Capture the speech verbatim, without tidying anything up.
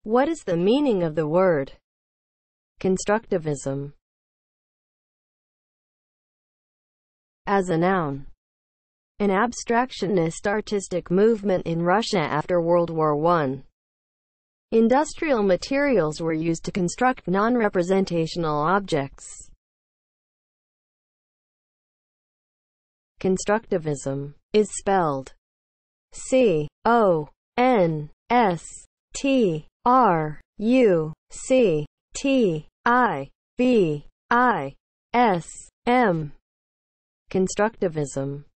What is the meaning of the word constructivism as a noun? An abstractionist artistic movement in Russia after World War One. Industrial materials were used to construct non-representational objects. Constructivism is spelled C O N S T R U C T I V I S M. Constructivism